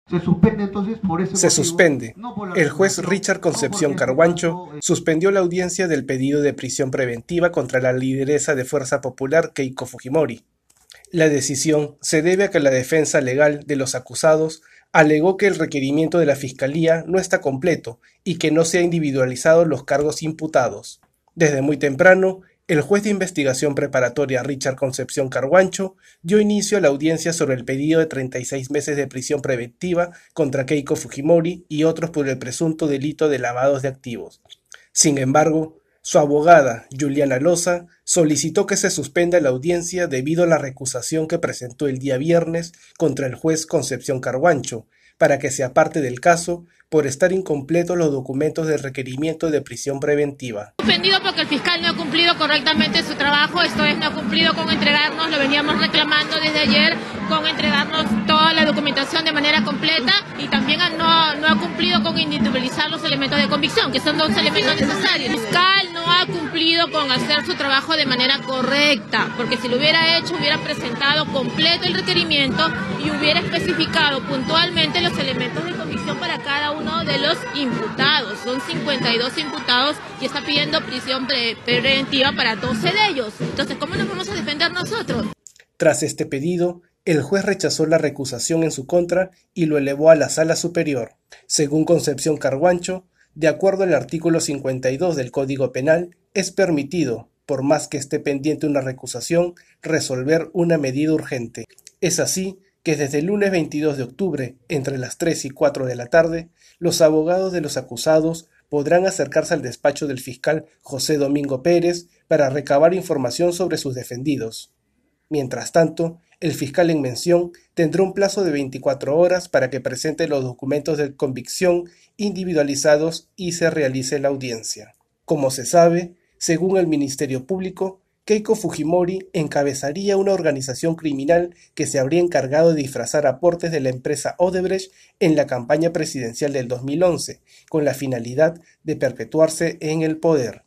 Se suspende entonces por ese Se motivo, suspende. no por la El juez resolución, Richard no Concepción porque en este Carguancho caso suspendió la audiencia del pedido de prisión preventiva contra la lideresa de Fuerza Popular Keiko Fujimori. La decisión se debe a que la defensa legal de los acusados alegó que el requerimiento de la Fiscalía no está completo y que no se han individualizado los cargos imputados. Desde muy temprano, el juez de investigación preparatoria Richard Concepción Carguancho dio inicio a la audiencia sobre el pedido de 36 meses de prisión preventiva contra Keiko Fujimori y otros por el presunto delito de lavados de activos. Sin embargo, su abogada, Juliana Loza, solicitó que se suspenda la audiencia debido a la recusación que presentó el día viernes contra el juez Concepción Carguancho, para que se aparte del caso por estar incompletos los documentos de requerimiento de prisión preventiva. Suspendido porque el fiscal no ha cumplido correctamente su trabajo, esto es, no ha cumplido con entregarnos, lo veníamos reclamando desde ayer, con entregarnos toda la documentación de manera completa y también no ha cumplido con individualizar los elementos de convicción, que son dos elementos necesarios. El fiscal no ha cumplido con hacer su trabajo de manera correcta, porque si lo hubiera hecho, hubiera presentado completo el requerimiento y hubiera especificado puntualmente los elementos de convicción para cada uno de los imputados. Son 52 imputados y está pidiendo prisión preventiva para 12 de ellos. Entonces, ¿cómo nos vamos a defender nosotros? Tras este pedido, el juez rechazó la recusación en su contra y lo elevó a la Sala Superior. Según Concepción Carguancho, de acuerdo al artículo 52 del Código Penal, es permitido, por más que esté pendiente una recusación, resolver una medida urgente. Es así que desde el lunes 22 de octubre, entre las 3 y 4 de la tarde, los abogados de los acusados podrán acercarse al despacho del fiscal José Domingo Pérez para recabar información sobre sus defendidos. Mientras tanto, el fiscal en mención tendrá un plazo de 24 horas para que presente los documentos de convicción individualizados y se realice la audiencia. Como se sabe, según el Ministerio Público, Keiko Fujimori encabezaría una organización criminal que se habría encargado de disfrazar aportes de la empresa Odebrecht en la campaña presidencial del 2011, con la finalidad de perpetuarse en el poder.